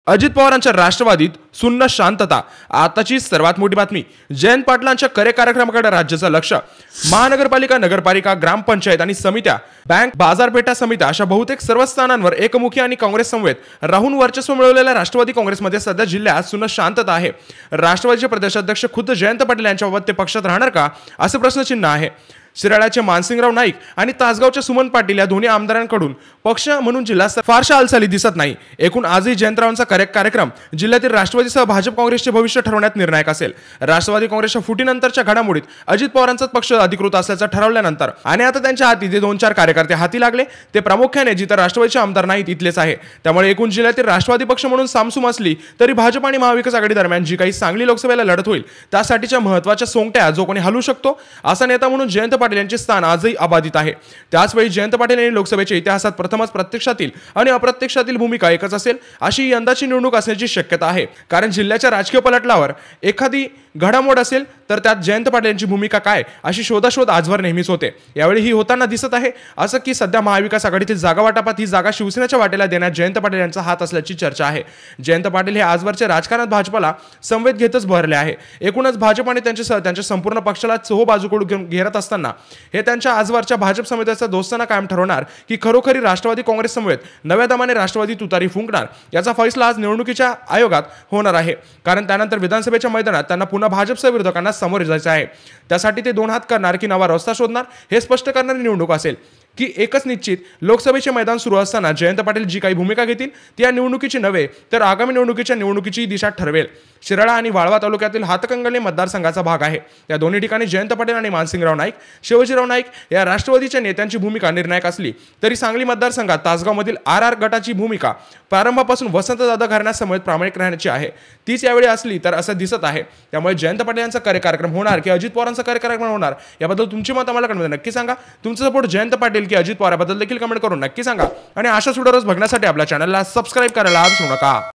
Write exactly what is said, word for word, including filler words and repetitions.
अजित पवारांच्या राष्ट्रवादीत सुन्न शांतता। आताची सर्वात मोठी बातमी। जयंत पाटलांच्या करे कार्यक्रमाकडे राज्याचं लक्ष। महानगरपालिका, नगरपालिका, ग्रामपंचायत आणि समित्या, बँक, बाजारपेठा समित्या अशा बहुतेक सर्व स्थानांवर एकमुखी आणि काँग्रेस समवेत राहून वर्चस्व मिळवलेल्या राष्ट्रवादी काँग्रेसमध्ये सध्या जिल्ह्यात सुन्न शांतता आहे। राष्ट्रवादीचे प्रदेशाध्यक्ष खुद्द जयंत पाटील यांच्याबाबत ते पक्षात राहणार का, असे प्रश्नचिन्ह आहे। शिराळ्याचे मानसिंगराव नाईक आणि तासगावचे सुमन पाटील या दोन्ही आमदारांकडून पक्ष म्हणून जिल्ह्यात फारशा हालचाली दिसत नाही। एकूण आजही जयंतरावांचा कार्यक्रम जिल्ह्यातील राष्ट्रवादीसह भाजप काँग्रेसचे भविष्य ठरवण्यात निर्णायक असेल। राष्ट्रवादी काँग्रेसच्या फुटीनंतरच्या घडामोडीत अजित पवारांचाच पक्ष अधिकृत असल्याचं ठरवल्यानंतर आणि आता त्यांच्या हाती जे दोन चार कार्यकर्ते हाती लागले ते प्रामुख्याने जिथे राष्ट्रवादीचे आमदार नाहीत इथलेच आहे। त्यामुळे एकूण जिल्ह्यातील राष्ट्रवादी पक्ष म्हणून सामसूम असली तरी भाजप आणि महाविकास आघाडी दरम्यान जी काही सांगली लोकसभेला लढत होईल त्यासाठीच्या महत्त्वाच्या सोंगट्या जो कोणी हलवू शकतो असा नेता म्हणून जयंत पाटील यांचे स्थान आजही अबाधित आहे। त्याचवेळी जयंत पाटील यांनी लोकसभेच्या इतिहासात प्रथमच प्रत्यक्षातील आणि अप्रत्यक्षातील भूमिका एकच असेल अशी यंदाची निवडणूक असण्याची शक्यता आहे। कारण जिल्ह्याच्या राजकीय पलटल्यावर एखादी घडामोड असेल तर त्यात जयंत पाटील यांची भूमिका काय अशी शोधाशोध आजवर नेहमीच होते। यावेळी ही होताना दिसत आहे। असं की सध्या महाविकास आघाडीतील जागा वाटपात ही जागा शिवसेनेच्या वाटेला देण्यात जयंत पाटील यांचा हात असल्याची चर्चा आहे। जयंत पाटील हे आजवरच्या राजकारणात भाजपला समवेत घेतच भरले आहे। एकूणच भाजप आणि त्यांच्या त्यांच्या संपूर्ण पक्षाला चोहो बाजूकडून घेरत असताना हे त्यांच्या आजवरच्या भाजप समितीचा दोस्ताना कायम ठरवणार की खरोखरी राष्ट्रवादी काँग्रेस समवेत नव्या दमाने राष्ट्रवादी तुतारी फुंकणार याचा फैसला आज निवडणुकीच्या आयोगात होणार आहे। कारण त्यानंतर विधानसभेच्या मैदानात त्यांना पुन्हा भाजपच्या विरोधकांना सामोरे जायचे आहे। त्यासाठी ते दोन हात करणार की नवा रस्ता शोधणार हे स्पष्ट करणारी निवडणूक असेल की एकच निश्चित। लोकसभेचे मैदान सुरू असताना जयंत पाटील जी काही भूमिका घेतील ती या निवडणुकीची नव्हे तर आगामी निवडणुकीच्या निवडणुकीची दिशा ठरवेल। शिराळा आणि वाळवा तालुक्यातील हातकंगले मतदारसंघाचा भाग आहे। या दोन्ही ठिकाणी जयंत पाटील आणि मानसिंगराव नाईक, शिवाजीराव नाईक या राष्ट्रवादीच्या नेत्यांची भूमिका निर्णायक असली तरी सांगली मतदारसंघात तासगावमधील आर आर गटाची भूमिका प्रारंभापासून वसंतदादा घराण्यासमवेत प्रामाणिक राहण्याची आहे। तीच यावेळी असली तर असं दिसत आहे। त्यामुळे जयंत पाटील यांचा कार्यक्रम होणार की अजित पवारांचा कार्यक्रम होणार याबद्दल तुमची मत आम्हाला कमेंटमध्ये नक्की सांगा। तुमचा सपोर्ट जयंत पाटील की अजित पवार याबद्दल देखील कमेंट करून नक्की सांगा आणि अशाच व्हिडिओज बघण्यासाठी आपल्या चॅनलला सबस्क्राइब करायला विसरू नका।